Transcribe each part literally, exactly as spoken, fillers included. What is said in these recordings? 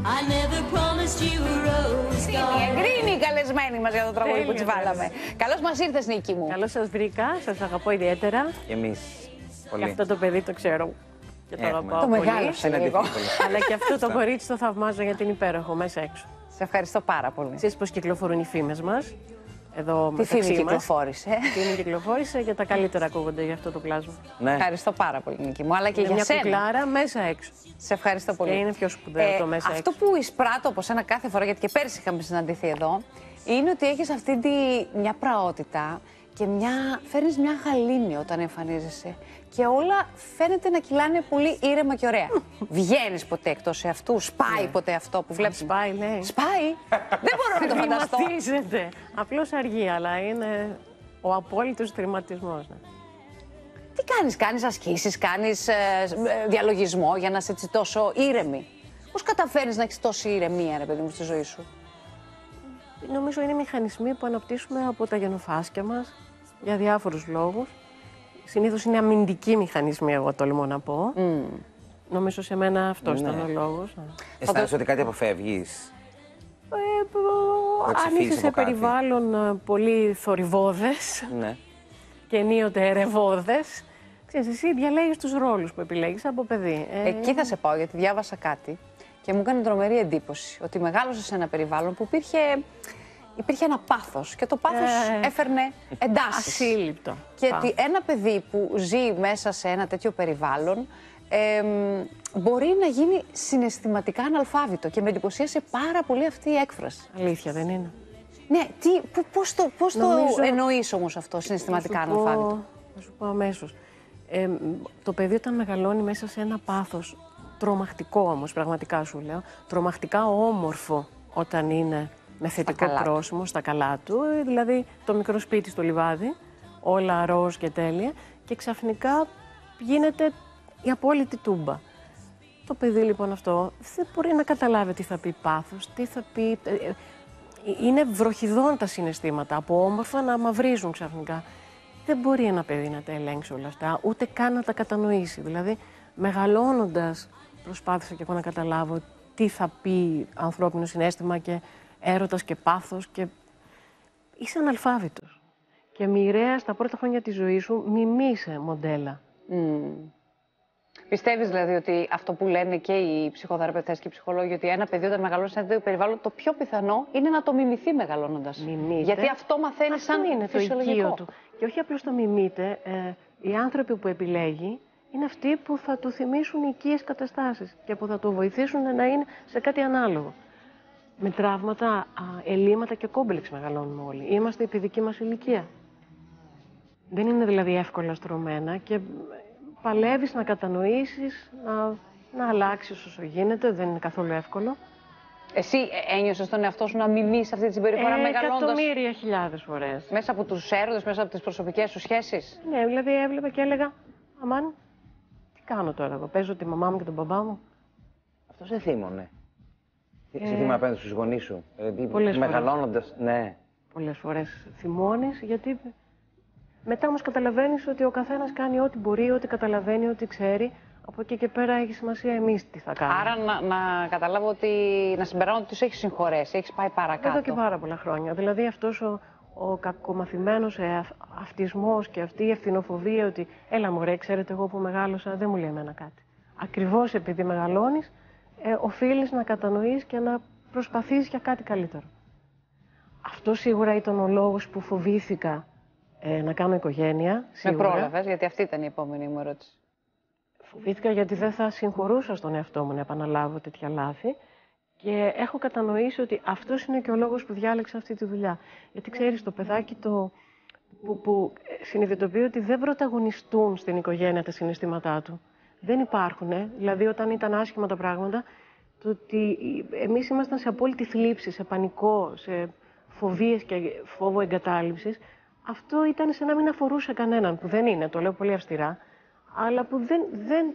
I never promised you a rose garden. Εγκρίνει η καλεσμένη μας για το τραγούδι που της βάλαμε. Καλώς μας ήρθες, Νίκη μου. Καλώς σας βρήκα, σας αγαπώ ιδιαίτερα. Και εμείς. Πολύ. Και αυτό το παιδί το ξέρω και το Έχουμε. αγαπάω Το πολύ. μεγάλωσε λίγο. Αλλά και αυτό το κορίτσι το θαυμάζω γιατί είναι υπέροχο μέσα έξω. Σε ευχαριστώ πάρα πολύ. Εσείς πώς κυκλοφορούν οι φήμες μας. Εδώ Τι φήμη μεταξύ μας. κυκλοφόρησε. Τι φήμη κυκλοφόρησε και τα καλύτερα ακούγονται για αυτό το πλάσμα. Ναι. Ευχαριστώ πάρα πολύ, Νίκη μου, αλλά και Είναι για μια σένα. κουκλάρα μέσα έξω. Σε ευχαριστώ πολύ. Και είναι πιο σπουδαίο το μέσα Αυτό έξω. που εισπράττω από σένα κάθε φορά, γιατί και πέρσι είχαμε συναντηθεί εδώ, είναι ότι έχεις αυτή τη μια πραότητα και μια, φέρνεις μια γαλήνη όταν εμφανίζεσαι. Και όλα φαίνεται να κυλάνε πολύ ήρεμα και ωραία. Βγαίνεις ποτέ εκτός εαυτού, σπάει ποτέ αυτό που βλέπεις. Σπάει, λέει. Σπάει. Δεν μπορώ να το φανταστώ. Τρυματίζεται. Απλώς αργεί, αλλά είναι ο απόλυτος τρυματισμός. Ναι. Τι κάνεις, κάνεις ασκήσεις, κάνεις ε, ε, διαλογισμό για να είσαι έτσι τόσο ήρεμη. Πώς καταφέρνεις να έχεις τόση ηρεμία, ρε παιδί μου, στη ζωή σου? Νομίζω είναι μηχανισμοί που αναπτύσσουμε από τα γενοφάσκια μας για διάφορους λόγους. Συνήθως είναι αμυντικοί μηχανισμοί, εγώ τολμώ να πω. Mm. Νομίζω σε μένα αυτός Ναι. ήταν ο λόγος. Αισθάνεσαι ότι κάτι αποφεύγεις? Ε, πο- Να αν ξεφύγεις είσαι σε από κάτι. περιβάλλον ε, πολύ θορυβώδες Ναι. και ενίοτε ερευώδες, ξέρεις, εσύ διαλέγεις τους ρόλους που επιλέγεις από παιδί. Ε, Εκεί θα σε πάω, γιατί διάβασα κάτι και μου έκανε τρομερή εντύπωση ότι μεγάλωσε σε ένα περιβάλλον που υπήρχε, υπήρχε ένα πάθος και το πάθος Ε, έφερνε εντάσεις. ασύλληπτο. Και Πάμε. ότι ένα παιδί που ζει μέσα σε ένα τέτοιο περιβάλλον ε, μπορεί να γίνει συναισθηματικά αναλφάβητο και με εντυπωσίασε πάρα πολύ αυτή η έκφραση. Αλήθεια, δεν είναι. Ναι, τι, πο- πώς το, πώς Νομίζω- το εννοείς όμως αυτό, συναισθηματικά Θα σου πω- αναλφάβητο? Θα σου πω αμέσως. Ε, το παιδί όταν μεγαλώνει μέσα σε ένα πάθος, τρομακτικό όμως, πραγματικά σου λέω, τρομακτικά όμορφο όταν είναι με θετικό καλά του. πρόσημο, στα καλά του, ε, δηλαδή το μικρό σπίτι στο λιβάδι, όλα ροζ και τέλεια, και ξαφνικά γίνεται η απόλυτη τούμπα. Το παιδί λοιπόν αυτό δεν μπορεί να καταλάβει τι θα πει πάθος, τι θα πει... ε, ε, είναι βροχιδών τα συναισθήματα, από όμορφα να μαυρίζουν ξαφνικά. Δεν μπορεί ένα παιδί να τα ελέγξει όλα αυτά, ούτε καν να τα κατανοήσει. Δηλαδή, μεγαλώνοντας, προσπάθησα και εγώ να καταλάβω τι θα πει ανθρώπινο συναίσθημα και έρωτας και πάθος, και είσαι αναλφάβητος. Και μοιραία στα πρώτα χρόνια της ζωής σου μιμείσαι μοντέλα. Mm. Πιστεύεις δηλαδή ότι αυτό που λένε και οι ψυχοθεραπευτές και οι ψυχολόγοι, ότι ένα παιδί όταν μεγαλώνει σε ένα τέτοιο περιβάλλον, το πιο πιθανό είναι να το μιμηθεί μεγαλώνοντας? Μιμείται. Γιατί αυτό μαθαίνει Αυτό σαν είναι το φυσιολογικό. οικείο του. Και όχι απλώς το μιμείται, ε, οι άνθρωποι που επιλέγει είναι αυτοί που θα του θυμίσουν οικίες καταστάσεις και που θα του βοηθήσουν να είναι σε κάτι ανάλογο. Με τραύματα, α, ελλείμματα και κόμπλεξ μεγαλώνουμε όλοι. Είμαστε η παιδική μας ηλικία. Δεν είναι δηλαδή εύκολα στρωμένα και παλεύεις να κατανοήσεις, να, να αλλάξεις όσο γίνεται, δεν είναι καθόλου εύκολο. Εσύ ένιωσες τον εαυτό σου να μιμείς αυτή τη συμπεριφορά Ε, μεγαλώντας εκατομμύρια χιλιάδες φορές. μέσα από τους έρωτες, μέσα από τις προσωπικές σου σχέσεις? Ναι, δηλαδή έβλεπα και έλεγα, αμάν, τι κάνω τώρα εδώ, παίζω τη μαμά μου και τον μπαμπά μου. Αυτό σε θύμωνε. Ε, Σε θύμωνε απέναντι στους γονείς σου. Δηλαδή, πολλές φορές. μεγαλώνοντας, ναι. Πολλές φορές θυμώνεις, γιατί μετά όμως καταλαβαίνεις ότι ο καθένας κάνει ό,τι μπορεί, ό,τι καταλαβαίνει, ό,τι ξέρει. Από εκεί και πέρα έχει σημασία εμείς τι θα κάνουμε. Άρα να, να καταλάβω ότι, να συμπεράνω ότι τους έχεις συγχωρέσει, έχεις πάει παρακάτω. Εδώ και πάρα πολλά χρόνια. Δηλαδή αυτός ο, ο κακομαθημένος ε, αυ, αυτισμός και αυτή η ευθυνοφοβία ότι έλα μωρέ, ξέρετε εγώ που μεγάλωσα, δεν μου λέει εμένα κάτι. Ακριβώς επειδή μεγαλώνεις, ε, οφείλεις να κατανοείς και να προσπαθείς για κάτι καλύτερο. Αυτό σίγουρα ήταν ο λόγος που φοβήθηκα ε, να κάνω οικογένεια. Με Σίγουρα. πρόλαβες, γιατί αυτή ήταν η επόμενη μου ερώτηση. Φοβήθηκα γιατί δεν θα συγχωρούσα στον εαυτό μου να επαναλάβω τέτοια λάθη και έχω κατανοήσει ότι αυτός είναι και ο λόγος που διάλεξα αυτή τη δουλειά. Γιατί ξέρεις, το παιδάκι το, που, που συνειδητοποιεί ότι δεν πρωταγωνιστούν στην οικογένεια τα συναισθήματά του. Δεν υπάρχουν. Ε. Δηλαδή, όταν ήταν άσχημα τα πράγματα, το ότι εμείς ήμασταν σε απόλυτη θλίψη, σε πανικό, σε φοβίες και φόβο εγκατάλειψης, αυτό ήταν σαν να μην αφορούσε κανέναν, που δεν είναι, το λέω πολύ αυστηρά, αλλά που δεν, δεν,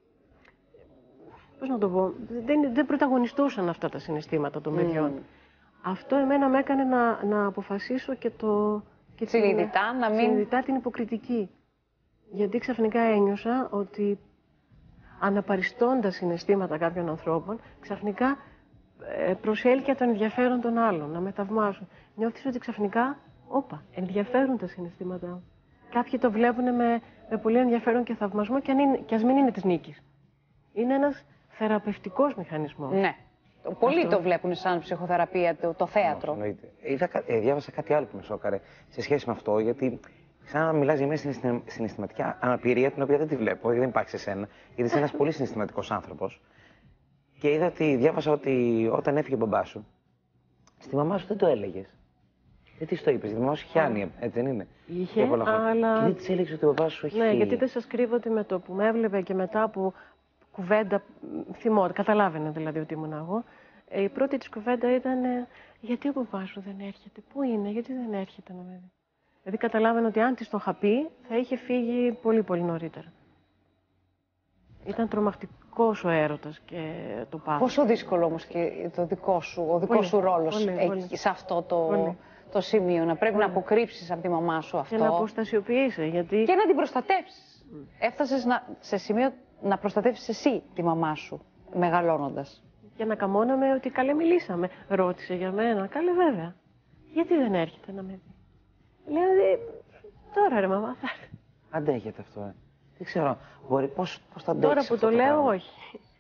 πώς να το πω, δεν, δεν πρωταγωνιστούσαν αυτά τα συναισθήματα των παιδιών. Mm. Αυτό εμένα με έκανε να, να αποφασίσω και το... Και Συνειδητά την, να μην... συνειδητά την υποκριτική. Γιατί ξαφνικά ένιωσα ότι αναπαριστώντας συναισθήματα κάποιων ανθρώπων, ξαφνικά ε, προσέλκυα τον ενδιαφέρον των άλλων, να με θαυμάσουν. Νιώθεις ότι ξαφνικά, όπα, ενδιαφέρουν τα συναισθήματά μου. Κάποιοι το βλέπουν με, με πολύ ενδιαφέρον και θαυμασμό και, αν είναι, και ας μην είναι της νίκης. Είναι ένας θεραπευτικός μηχανισμός. Ναι. Πολλοί Αυτό. το βλέπουν σαν ψυχοθεραπεία, το, το θέατρο. Εννοείται. Είδα, κα- ε, διάβασα κάτι άλλο που με σόκαρε σε σχέση με αυτό, γιατί σαν να μιλάς για μια συναισθημα- συναισθηματική αναπηρία, την οποία δεν τη βλέπω, δεν υπάρχει σε σένα, γιατί είσαι ένας πολύ συναισθηματικός άνθρωπος. Και είδα ότι, διάβασα ότι όταν έφυγε ο μπαμπάς σου, στη μαμά σου δεν το έλεγες. Δεν της το είπες, γιατί η μαμά σου είχε άνοια, έτσι δεν είναι. Είχε, Για πολλά χρόνια. αλλά- Και δεν της έλεγες ότι ο μπαμπάς σου έχει Ναι, φύγει. γιατί δεν σας κρύβω ότι με το που με έβλεπε και μετά από κουβέντα, θυμό, καταλάβαινε δηλαδή ότι ήμουν εγώ, ε, η πρώτη της κουβέντα ήταν ε, γιατί ο παπάς σου δεν έρχεται, πού είναι, γιατί δεν έρχεται να με δει. Δηλαδή καταλάβαινε ότι αν της το είχα πει θα είχε φύγει πολύ πολύ νωρίτερα. Ήταν τρομακτικός ο έρωτας και το πάθος. Πόσο δύσκολο όμως και το δικό σου, ο δικός Πολύ, σου ρόλος πολύ, εκεί, πολύ. σε αυτό το, Πολύ. το σημείο, να πρέπει να αποκρύψεις από τη μαμά σου αυτό Και να αποστασιοποιήσει, γιατί και να την προστατεύσεις. Έφτασες να, σε σημείο να προστατεύσεις εσύ τη μαμά σου, μεγαλώνοντας. για να καμώναμε ότι καλέ μιλήσαμε. Ρώτησε για μένα, καλέ βέβαια. Γιατί δεν έρχεται να με δει. Λέω, «Ε, τώρα ρε μαμά, θα έρθει». Αντέχετε αυτό, ε. Δεν ξέρω, μπορεί, πώς, πώς θα αντέξεις Τώρα που αυτό το λέω, πράγμα. όχι.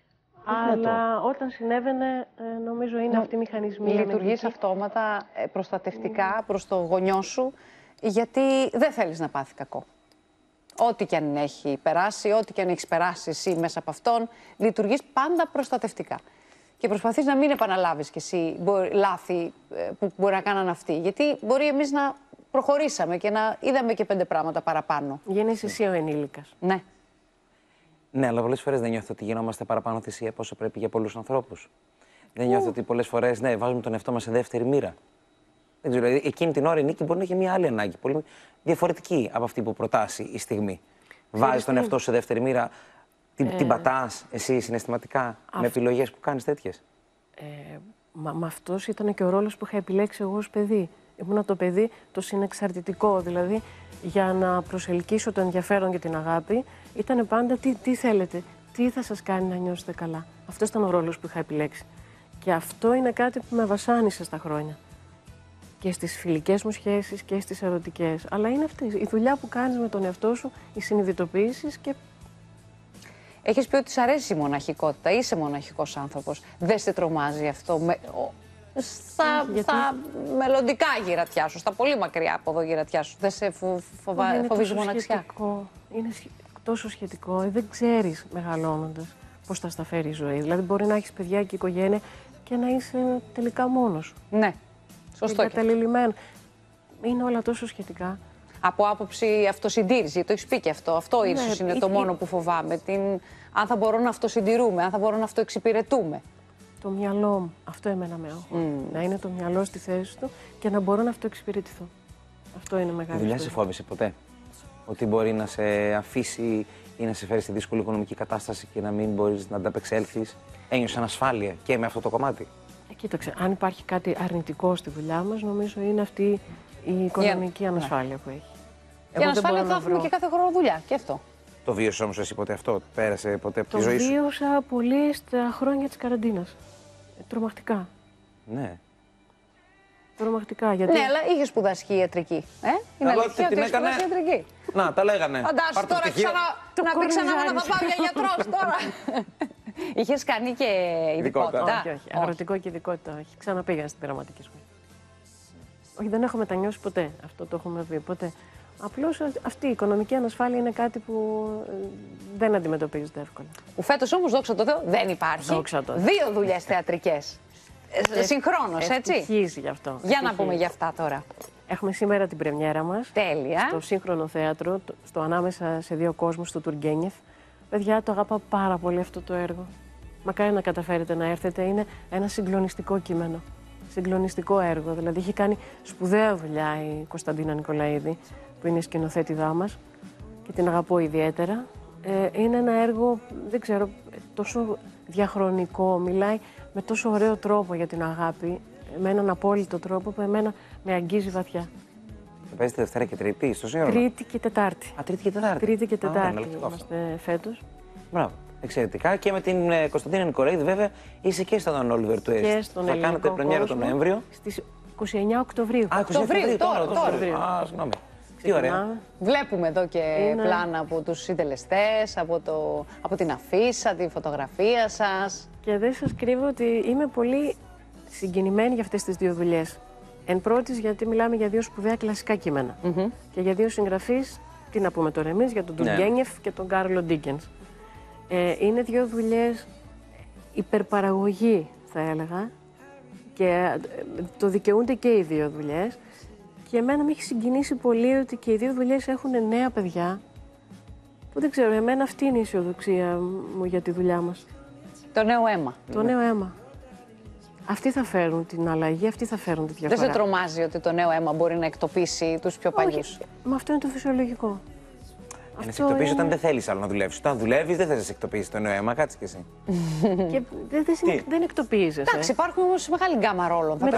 Αλλά όταν συνέβαινε, ε, νομίζω είναι αυτοί οι μηχανισμοί. Λειτουργείς αμυντικοί. αυτόματα ε, προστατευτικά προς το γονιό σου, γιατί δεν θέλεις να πάθει κακό. Ό,τι και αν έχει περάσει, ό,τι και αν έχεις περάσει εσύ μέσα από αυτόν, λειτουργείς πάντα προστατευτικά. Και προσπαθείς να μην επαναλάβεις κι εσύ μπορεί, λάθη ε, που μπορεί να κάνανε αυτοί. Γιατί μπορεί εμείς να προχωρήσαμε και να είδαμε και πέντε πράγματα παραπάνω. Γίνεσαι εσύ ο ενήλικας. Ναι. Ναι, αλλά πολλές φορές δεν νιώθω ότι γινόμαστε παραπάνω θυσία από όσο πρέπει για πολλούς ανθρώπους. Δεν νιώθω ότι πολλές φορές, ναι, βάζουμε τον εαυτό μας σε δεύτερη μοίρα. Δεν ξέρω, δηλαδή, εκείνη την ώρα η νίκη μπορεί να έχει μια άλλη ανάγκη, πολύ διαφορετική από αυτή που προτάσει η στιγμή. Βάζεις τον τι? εαυτό σου σε δεύτερη μοίρα, την, την πατάς εσύ συναισθηματικά με επιλογές που κάνεις τέτοιες. Ε, μα, μα αυτός ήταν και ο ρόλος που είχα επιλέξει εγώ ως παιδί. Ήμουνα το παιδί το συνεξαρτητικό, δηλαδή για να προσελκύσω το ενδιαφέρον και την αγάπη, ήταν πάντα τι, τι θέλετε, τι θα σας κάνει να νιώσετε καλά. Αυτό ήταν ο ρόλος που είχα επιλέξει. Και αυτό είναι κάτι που με βασάνισε στα χρόνια. Και στις φιλικές μου σχέσεις και στις ερωτικές. Αλλά είναι αυτή η δουλειά που κάνεις με τον εαυτό σου, οι συνειδητοποιήσεις και Έχεις πει ότι σ' αρέσει η μοναχικότητα, είσαι μοναχικός άνθρωπος. Δεν σε τρομάζει αυτό με, ο, στα, Όχι, γιατί- στα μελλοντικά γυρατιά σου, στα πολύ μακριά από εδώ γυρατιά σου. Δεν σε φο, φοβα, είναι φοβίζει τόσο μοναξιά. σχετικό. Είναι σχε- τόσο σχετικό. Ε, Δεν ξέρεις μεγαλώνοντας πώς θα στα φέρει η ζωή. Δηλαδή μπορεί να έχεις παιδιά και οικογένεια και να είσαι τελικά μόνος σου. Ναι, σωστό. Και Εγκαταλελειμμένο. Είναι όλα τόσο σχετικά. από άποψη αυτοσυντήρηση, το έχεις πει και αυτό. Αυτό Ναι, ίσως είναι ή- το ή- μόνο που φοβάμαι. Την, αν θα μπορώ να αυτοσυντηρούμε, αν θα μπορώ να αυτοεξυπηρετούμε. Το μυαλό μου. Αυτό εμένα με αγχώνει. Να είναι το μυαλό στη θέση του και να μπορώ να αυτοεξυπηρετηθώ. Αυτό είναι Η μεγάλη δουλειά σε ιστορία. φόβησε ποτέ? Ότι μπορεί να σε αφήσει ή να σε φέρει στη δύσκολη οικονομική κατάσταση και να μην μπορείς να ανταπεξέλθεις? Ένιωσε ανασφάλεια και με αυτό το κομμάτι? Ε, κοίταξε, αν υπάρχει κάτι αρνητικό στη δουλειά μας, νομίζω είναι αυτή η οικονομική Ναι. ανασφάλεια που έχει. Και Εγώ δεν ανασφάλεια μπορώ θα να έχουμε βρω. και κάθε χρόνο δουλειά. Και αυτό. Το βίωσες όμως εσύ ποτέ αυτό? Πέρασε ποτέ από Το τη ζωή σου? βίωσα πολύ στα χρόνια της καραντίνας. Ε, τρομακτικά. Ναι. Τρομακτικά, γιατί... Ναι, αλλά είχε σπουδάσει και ιατρική. Ε? Είναι Καλά, αλήθεια την ότι έχει έκανε. σπουδάσει ιατρική. Να, τα λέγανε. Φαντάσου Πάρ' το τώρα πτυχίο. ξανα... Το να πει ξανά να θα κορνιζάρι. πάω για γιατρός τώρα. Είχες κάνει και ειδικότητα. Ειδικότητα. Όχι, όχι. Αγροτικό και ειδικότητα, όχι. Ξαναπήγα στην πειραματική σχολή. Όχι, δεν έχω μετανιώσει ποτέ. Αυτό το έχουμε πει ποτέ. Απλώς αυτή η οικονομική ανασφάλεια είναι κάτι που ε, δεν αντιμετωπίζεται εύκολα. Που φέτος όμως, δόξα τω Θεώ, δεν υπάρχει. Δόξα τω Θεώ. Δύο δουλειές θεατρικές. Ε, Συγχρόνως, έτσι. Ευτυχής γι' αυτό. Για να Ευτυχής. πούμε για αυτά τώρα. Έχουμε σήμερα την πρεμιέρα μας. Τέλεια. Στο σύγχρονο θέατρο, το- στο ανάμεσα σε δύο κόσμους, στο Τουργκένιεφ. Παιδιά, το αγαπάω πάρα πολύ αυτό το έργο. Μακάρι να καταφέρετε να έρθετε. Είναι ένα συγκλονιστικό κείμενο. Συγκλονιστικό έργο. Δηλαδή, έχει κάνει σπουδαία δουλειά η Κωνσταντίνα Νικολαίδη, που είναι η σκηνοθέτηδά μας και την αγαπώ ιδιαίτερα. Ε, είναι ένα έργο, δεν ξέρω, τόσο διαχρονικό. Μιλάει με τόσο ωραίο τρόπο για την αγάπη, με έναν απόλυτο τρόπο που εμένα με αγγίζει βαθιά. Θα παίζετε Δευτέρα και Τρίτη στο σύνολο? Τρίτη και Τετάρτη. Α, Τρίτη και Τετάρτη. Τρίτη και Α, Τετάρτη εναλλακτικό αυτό. είμαστε φέτος. Μπράβο. Εξαιρετικά. Και με την ε, Κωνσταντίνα Νικολαίδη, βέβαια, είσαι και στον Oliver Twist. Και στον θα κάνετε πρεμιέρα τον Νοέμβριο. Στις είκοσι εννέα Οκτωβρίου. Α, είκοσι εννέα Οκτωβρίου, τώρα, τώρα. τώρα. Α, συγγνώμη. Τι ωραία. Βλέπουμε εδώ και Είναι... πλάνα από τους συντελεστές, από, το, από την αφίσα, τη φωτογραφία σας. Και δεν σας κρύβω ότι είμαι πολύ συγκινημένη για αυτές τις δύο δουλειές. Εν πρώτης, γιατί μιλάμε για δύο σπουδαία κλασικά κείμενα. Mm-hmm. Και για δύο συγγραφείς, τι να πούμε τώρα εμείς, για τον Τουργκένιεφ ναι. και τον Κάρλο Ντίκενς. Ε, είναι δύο δουλειές υπερπαραγωγή, θα έλεγα, και το δικαιούνται και οι δύο δουλειές. Και εμένα με έχει συγκινήσει πολύ ότι και οι δύο δουλειές έχουν νέα παιδιά, που δεν ξέρω, εμένα αυτή είναι η αισιοδοξία μου για τη δουλειά μας. Το νέο αίμα. Το νέο αίμα. Αυτοί θα φέρουν την αλλαγή, αυτοί θα φέρουν τη διαφορά. Δεν σε τρομάζει ότι το νέο αίμα μπορεί να εκτοπίσει τους πιο παλιούς? Μα αυτό είναι το φυσιολογικό. Να σε εκτοπίσει είναι... όταν δεν θέλεις άλλο να δουλεύεις. Όταν δουλεύεις δεν θες να σε εκτοπίσει το νέο αίμα, κάτσε κι εσύ. Και δεν, δεν, δεν εκτοπίζεσαι. Εντάξει, υπάρχουν όμως μεγάλη γκάμα ρόλων. Θα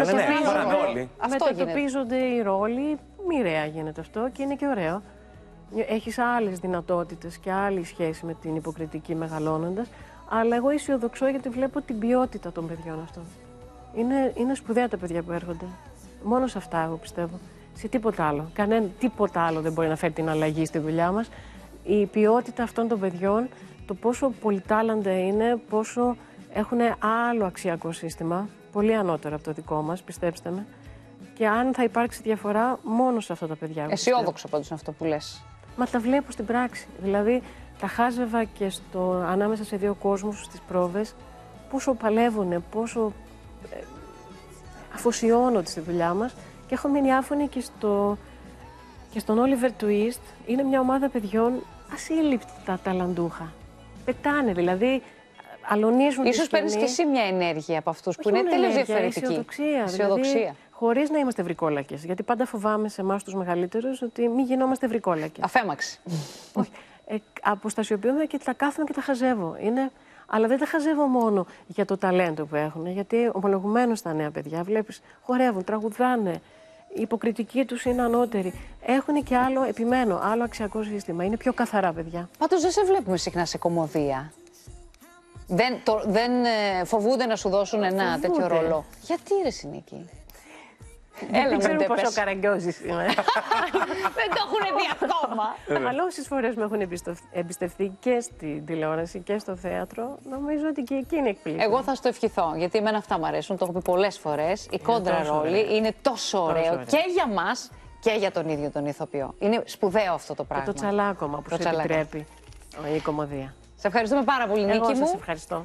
μετατοπίζονται οι ρόλοι, μοιραία γίνεται αυτό και είναι και ωραίο. Έχεις άλλες δυνατότητες και άλλη σχέση με την υποκριτική μεγαλώνοντας. Αλλά εγώ αισιοδοξώ γιατί βλέπω την ποιότητα των παιδιών αυτών. Είναι, είναι σπουδαία τα παιδιά που έρχονται. Μόνο σε αυτά, εγώ πιστεύω. Σε τίποτα άλλο. Κανένα τίποτα άλλο δεν μπορεί να φέρει την αλλαγή στη δουλειά μας. Η ποιότητα αυτών των παιδιών, το πόσο πολυτάλαντα είναι, πόσο έχουν άλλο αξιακό σύστημα, πολύ ανώτερο από το δικό μας, πιστέψτε με. Και αν θα υπάρξει διαφορά, μόνο σε αυτά τα παιδιά. Αισιόδοξο πάντως αυτό που λες. Μα τα βλέπω στην πράξη. Δηλαδή, τα χάζευα και στο, ανάμεσα σε δύο κόσμους στις πρόβες, πόσο παλεύουν, πόσο ε, αφοσιώνονται στη δουλειά μας και έχω μείνει άφωνη και, στο, και στον Oliver Twist. Είναι μια ομάδα παιδιών ασύλληπτα ταλαντούχα. Πετάνε δηλαδή, αλωνίζουν τη σκηνή. Ίσως παίρνεις και εσύ μια ενέργεια από αυτούς που είναι τελείως διαφορετική. Αισιοδοξία. Αισιοδοξία. Δηλαδή, χωρίς να είμαστε βρικόλακες. Γιατί πάντα φοβάμαι σε εμάς τους μεγαλύτερους ότι μην γινόμαστε βρικόλακες. Αφέμαξη. Όχι. Ε, αποστασιοποιούμε και τα κάθομαι και τα χαζεύω. Είναι... Αλλά δεν τα χαζεύω μόνο για το ταλέντο που έχουν, γιατί ομολογουμένως τα νέα παιδιά, βλέπεις, χορεύουν, τραγουδάνε, η υποκριτική τους είναι ανώτερη. Έχουν και άλλο, επιμένω, άλλο αξιακό σύστημα. Είναι πιο καθαρά παιδιά. Πάντως δεν σε βλέπουμε συχνά σε κομμωδία. Δεν, το, δεν φοβούνται να σου δώσουν ένα φοβούνται. τέτοιο ρόλο. Γιατί ρε Συνίκη? Έλα, δεν ξέρω πόσο καραγκιόζης είμαι. Δεν το έχουν δει ακόμα. Αλλά όσες φορές με έχουν εμπιστευτεί και στην τηλεόραση και στο θέατρο, νομίζω ότι και εκεί είναι εκπληκτικό. Εγώ θα στο ευχηθώ, γιατί εμένα αυτά μου αρέσουν, το έχω πει πολλές φορές. Η κόντρα ρόλη είναι τόσο ωραίο και για μας και για τον ίδιο τον ηθοποιό. Είναι σπουδαίο αυτό το πράγμα. Και το τσαλάκωμα που σου επιτρέπει η κομμωδία. Σε ευχαριστούμε πάρα πολύ, Νίκη μου. Εγώ σας ευχαριστώ.